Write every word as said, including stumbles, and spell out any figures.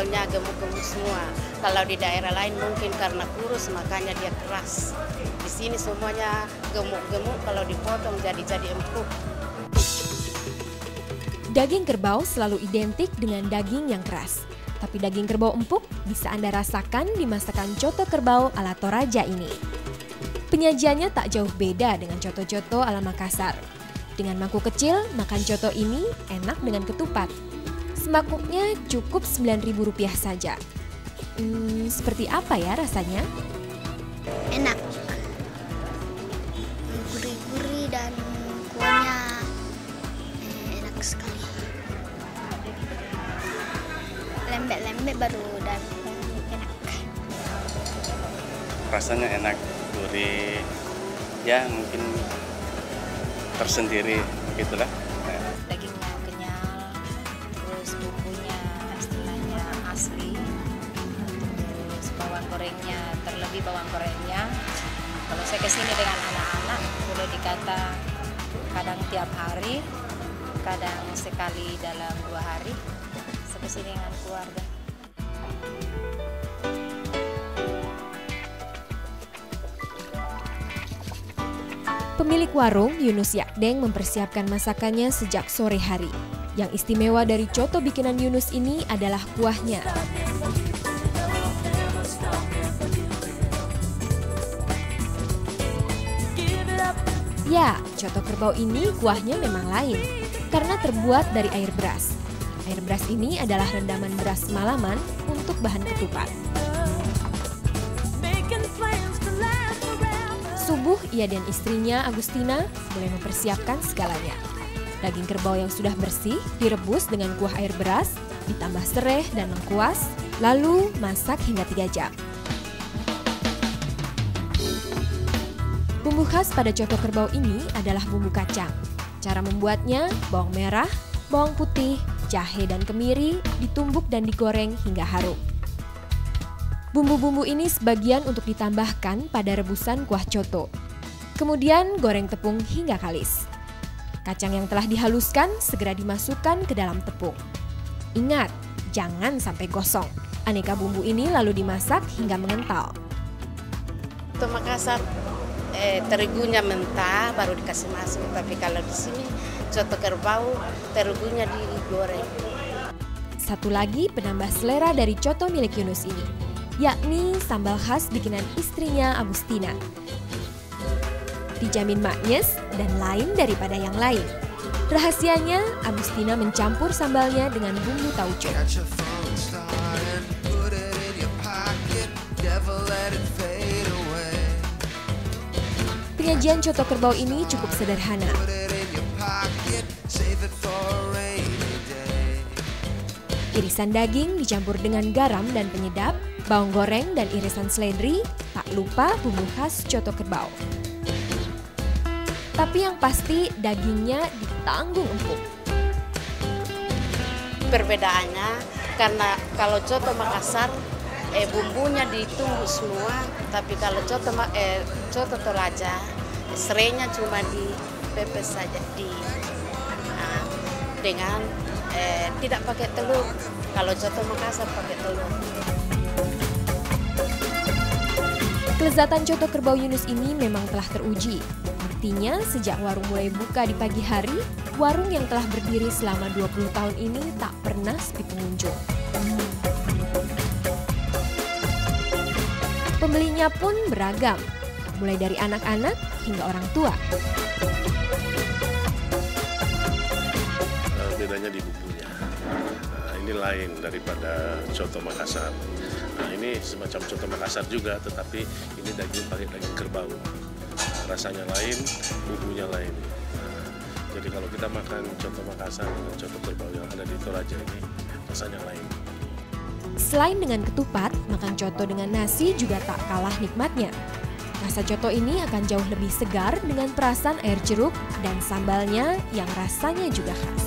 sambalnya gemuk-gemuk semua. Kalau di daerah lain mungkin karena kurus makanya dia keras. Di sini semuanya gemuk-gemuk, kalau dipotong jadi-jadi empuk. Daging kerbau selalu identik dengan daging yang keras. Tapi daging kerbau empuk bisa Anda rasakan di masakan coto kerbau ala Toraja ini. Penyajiannya tak jauh beda dengan coto-coto ala Makassar. Dengan mangkuk kecil, makan coto ini enak dengan ketupat. Semangkuknya cukup sembilan ribu rupiah saja. Hmm, seperti apa ya rasanya? Enak. Gurih-gurih dan kuahnya eh, enak sekali. Lembek-lembek baru dan enak. Rasanya enak, gurih, ya mungkin tersendiri gitulah. Dagingnya kenyal, terus bumbunya istilahnya asli, terus bawang gorengnya, terlebih bawang gorengnya. Kalau saya kesini dengan anak-anak, boleh dikata kadang tiap hari, kadang sekali dalam dua hari, saya kesini dengan keluarga. Pemilik warung, Yunus Yakdeng, mempersiapkan masakannya sejak sore hari. Yang istimewa dari coto bikinan Yunus ini adalah kuahnya. Ya, coto kerbau ini kuahnya memang lain, karena terbuat dari air beras. Air beras ini adalah rendaman beras malaman untuk bahan ketupat. Subuh, ia dan istrinya Agustina mulai mempersiapkan segalanya. Daging kerbau yang sudah bersih direbus dengan kuah air beras, ditambah serai dan lengkuas, lalu masak hingga tiga jam. Bumbu khas pada coto kerbau ini adalah bumbu kacang. Cara membuatnya, bawang merah, bawang putih, jahe dan kemiri ditumbuk dan digoreng hingga harum. Bumbu-bumbu ini sebagian untuk ditambahkan pada rebusan kuah coto. Kemudian goreng tepung hingga kalis. Kacang yang telah dihaluskan segera dimasukkan ke dalam tepung. Ingat, jangan sampai gosong. Aneka bumbu ini lalu dimasak hingga mengental. Coto Makassar eh, terigunya mentah baru dikasih masuk, tapi kalau di sini coto kerbau terigunya digoreng. Satu lagi penambah selera dari coto milik Yunus ini, yakni sambal khas bikinan istrinya Agustina. Dijamin maknyes dan lain daripada yang lain. Rahasianya, Agustina mencampur sambalnya dengan bumbu tauco. Penyajian coto kerbau ini cukup sederhana. Irisan daging dicampur dengan garam dan penyedap, bawang goreng dan irisan seledri, tak lupa bumbu khas coto kerbau. Tapi yang pasti dagingnya ditanggung empuk. Perbedaannya karena kalau coto Makassar eh, bumbunya ditumbuk semua, tapi kalau coto eh, coto Toraja serainya cuma dipepes saja di nah, dengan eh, tidak pakai telur. Kalau coto Makassar pakai telur. Kelezatan coto kerbau Yunus ini memang telah teruji. Buktinya sejak warung mulai buka di pagi hari, warung yang telah berdiri selama dua puluh tahun ini tak pernah sepi pengunjung. Pembelinya pun beragam, mulai dari anak-anak hingga orang tua. Bedanya di bumbunya. Nah, ini lain daripada coto Makassar. Nah, ini semacam coto Makassar juga, tetapi ini daging pakai daging kerbau. Nah, rasanya lain, bumbunya lain. Nah, jadi kalau kita makan coto Makassar dengan coto kerbau yang ada di Toraja ini, rasanya lain. Selain dengan ketupat, makan coto dengan nasi juga tak kalah nikmatnya. Rasa coto ini akan jauh lebih segar dengan perasan air jeruk dan sambalnya yang rasanya juga khas.